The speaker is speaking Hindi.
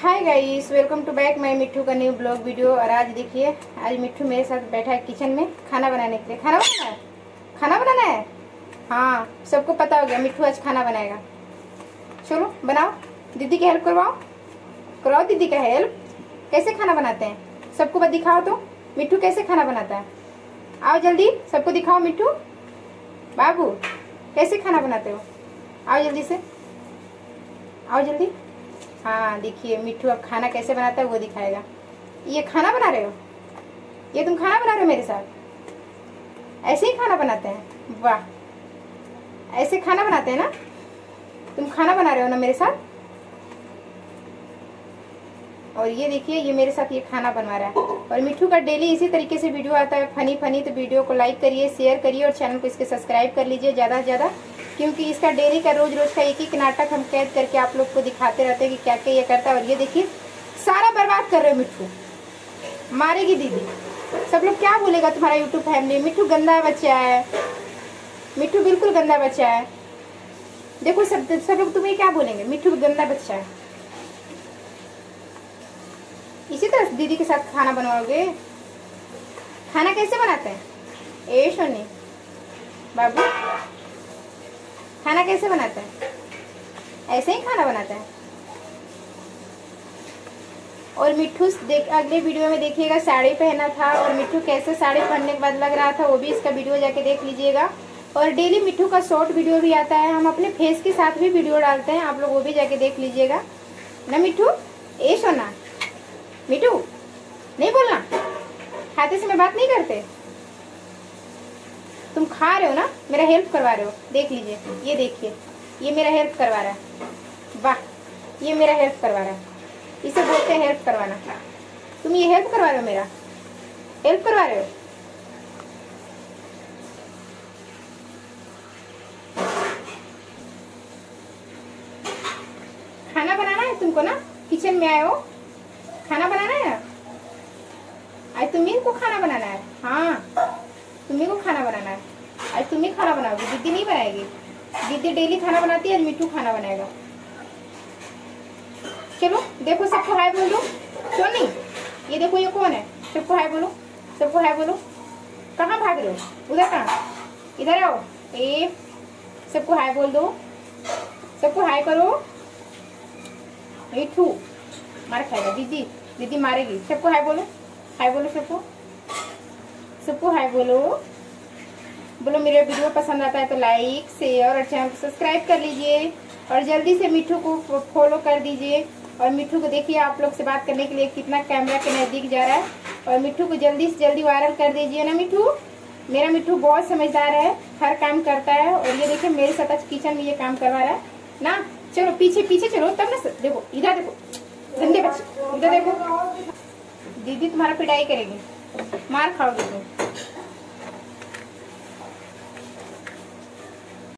Hi guys, welcome to back my Mitthu का न्यू ब्लॉग वीडियो। और आज देखिए, आज मिट्ठू मेरे साथ बैठा है किचन में खाना बनाने के लिए। खाना बनाना है, खाना बनाना है। हाँ, सबको पता हो गया मिट्ठू आज खाना बनाएगा। चलो बनाओ, दीदी की हेल्प करवाओ, कराओ दीदी का हेल्प। कैसे खाना बनाते हैं सबको बस दिखाओ तो, मिट्ठू कैसे खाना बनाता है। आओ जल्दी सबको दिखाओ, मिट्ठू बाबू कैसे खाना बनाते हो। आओ जल्दी से, आओ जल्दी। हाँ देखिए, मिट्ठू अब खाना कैसे बनाता है वो दिखाएगा। ये खाना बना रहे हो, ये तुम खाना बना रहे हो मेरे साथ। ऐसे ही खाना बनाते हैं, वाह, ऐसे खाना बनाते हैं ना। तुम खाना बना रहे हो ना मेरे साथ। और ये देखिए, ये मेरे साथ ये खाना बनवा रहा है। और मिट्ठू का डेली इसी तरीके से वीडियो आता है, फनी फनी। तो वीडियो को लाइक करिए, शेयर करिए और चैनल को इसके सब्सक्राइब कर लीजिए ज़्यादा से ज़्यादा, क्योंकि इसका डेली का रोज रोज का एक एक नाटक हम कैद करके आप लोग को दिखाते रहते हैं कि क्या क्या ये करता है। और ये देखिए, सारा बर्बाद कर रहे हो मिट्ठू, मारेगी दीदी। सब लोग क्या बोलेगा तुम्हारा यूट्यूब फैमिली, मिट्ठू गंदा बच्चा है, मिट्ठू बिल्कुल गंदा बच्चा है। देखो सब लोग तुम्हें क्या बोलेंगे, मिट्ठू गंदा बच्चा है। इसी तरह दीदी के साथ खाना बनवाओगे। खाना कैसे बनाते हैं ए सोनी बाबू, खाना कैसे बनाते हैं। ऐसे ही खाना बनाता है। और मिट्ठू अगले वीडियो में देखिएगा साड़ी पहना था, और मिट्ठू कैसे साड़ी पहनने के बाद लग रहा था, वो भी इसका वीडियो जाके देख लीजिएगा। और डेली मिट्ठू का शॉर्ट वीडियो भी आता है, हम अपने फेस के साथ भी वीडियो डालते हैं, आप लोग वो भी जाके देख लीजिएगा ना। मिट्ठू ए सोना, मिट्ठू नहीं बोलना, खाते समय बात नहीं करते। तुम खा रहे हो ना, मेरा हेल्प करवा रहे हो। देख लीजिए, ये देखिए, ये मेरा हेल्प करवा रहा है। वाह, ये मेरा हेल्प करवा रहा है। इसे बोलते हैं हेल्प करवाना। तुम ये हेल्प करवा रहे हो, मेरा हेल्प करवा रहे हो। खाना बनाना है तुमको ना, किचन में आए हो, खाना बनाना है। आज तुम्ही को खाना बनाना है। हाँ, तुम्ही को खाना बनाना है। आज तुम ही खाना बनाओगी, दीदी नहीं बनाएगी। दीदी डेली खाना बनाती है, आज मिट्ठू खाना बनाएगा। चलो देखो, सबको हाय बोलो। सोनी, ये देखो, ये कौन है, सबको हाय बोलो, सबको हाय बोलो। कहाँ भाग रहे हो, उधर कहाँ, इधर आओ। ए सबको हाय बोल दो, सबको हाय करो। मिट्ठू मार खाएगा, दीदी दीदी मारेगी। सबको हाय बोलो, हाय बोलो सबको, सबको हाय बोलो। बोलो मेरा वीडियो पसंद आता है तो लाइक शेयर और चैनल को सब्सक्राइब कर लीजिए। और जल्दी से मिट्ठू को फॉलो कर दीजिए। और मिट्ठू को देखिए, आप लोग से बात करने के लिए कितना कैमरा के नजदीक जा रहा है। और मिट्ठू को जल्दी से जल्दी वायरल कर दीजिए ना। मिट्ठू, मेरा मिट्ठू बहुत समझदार है, हर काम करता है। और ये देखिए, मेरे साथ आज किचन में ये काम करवा रहा है ना। चलो पीछे पीछे चलो, तब ना। देखो इधर देखो, गंदे बच्चे, इधर देखो। दीदी तुम्हारा पिटाई करेगी, मार खाओगे तुम।